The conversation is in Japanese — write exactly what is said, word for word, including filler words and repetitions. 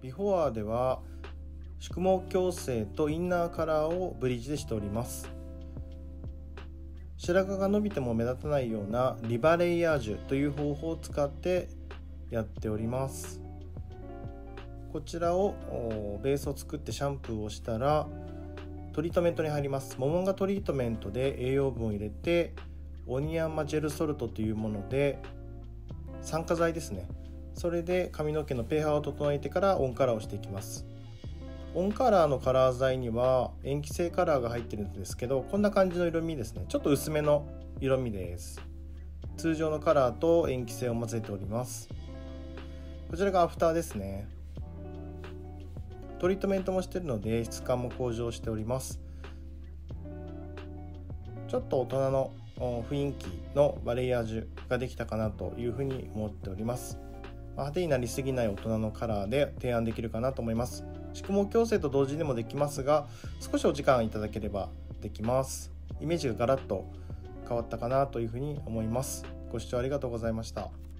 ビフォアでは宿毛矯正とインナーカラーをブリーチでしております。白髪が伸びても目立たないようなリバレイヤージュという方法を使ってやっております。こちらをベースを作ってシャンプーをしたらトリートメントに入ります。モモンガトリートメントで栄養分を入れてオニヤンマジェルソルトというもので酸化剤ですね。それで髪の毛の pH を整えてからオンカラーをしていきます。オンカラーのカラー剤には塩基性カラーが入ってるんですけど、こんな感じの色味ですね。ちょっと薄めの色味です。通常のカラーと塩基性を混ぜております。こちらがアフターですね。トリートメントもしているので質感も向上しております。ちょっと大人の雰囲気のバレエヤージュができたかなというふうに思っております。派手になりすぎない大人のカラーで提案できるかなと思います。宿毛矯正と同時にもできますが、少しお時間いただければできます。イメージがガラッと変わったかなというふうに思います。ご視聴ありがとうございました。